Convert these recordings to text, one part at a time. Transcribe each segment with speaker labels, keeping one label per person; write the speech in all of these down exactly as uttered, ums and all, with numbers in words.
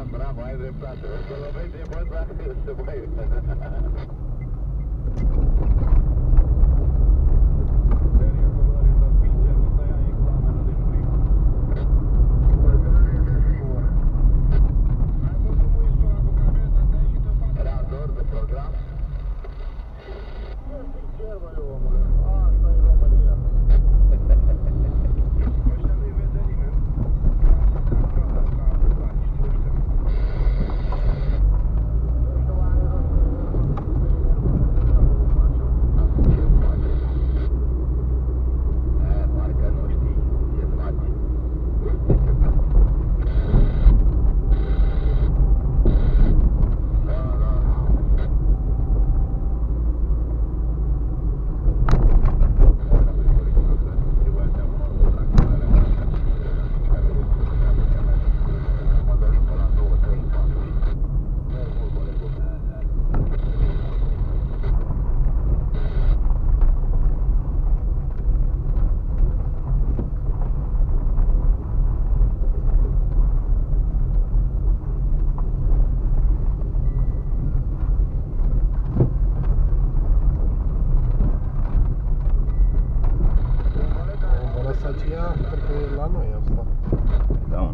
Speaker 1: Da, bravo, ai dreptate. Să lovești de băt, dar să băi.
Speaker 2: Aceea, cred că e la noi asta.
Speaker 3: Da, mă.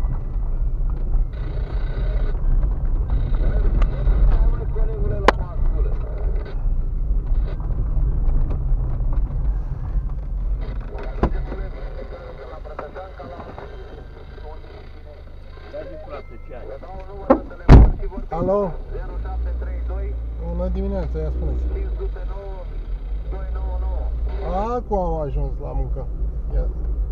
Speaker 2: Alo? Bună dimineața, ia spuneți. Acum am ajuns la muncă. Ia.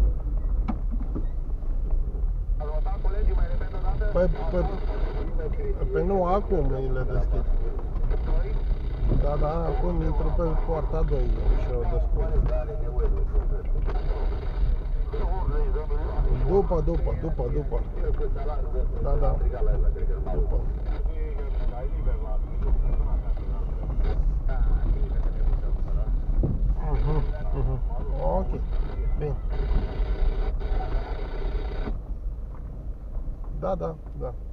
Speaker 2: Păi, păi, păi nu, acum le deschid. Da, da, acum intru pe poarta doi și o descurc. După, după, după, după. Da, da. După. Mhm, mhm. Ok, bine. Da, da, da.